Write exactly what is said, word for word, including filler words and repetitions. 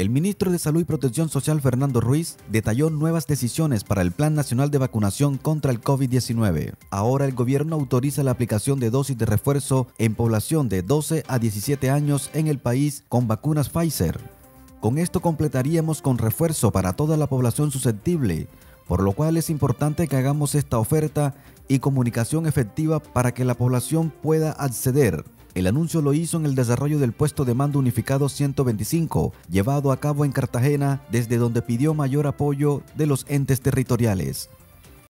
El ministro de Salud y Protección Social, Fernando Ruiz, detalló nuevas decisiones para el Plan Nacional de Vacunación contra el COVID diecinueve. Ahora el gobierno autoriza la aplicación de dosis de refuerzo en población de doce a diecisiete años en el país con vacunas Pfizer. Con esto completaríamos con refuerzo para toda la población susceptible, por lo cual es importante que hagamos esta oferta y comunicación efectiva para que la población pueda acceder. El anuncio lo hizo en el desarrollo del puesto de mando unificado ciento veinticinco, llevado a cabo en Cartagena, desde donde pidió mayor apoyo de los entes territoriales.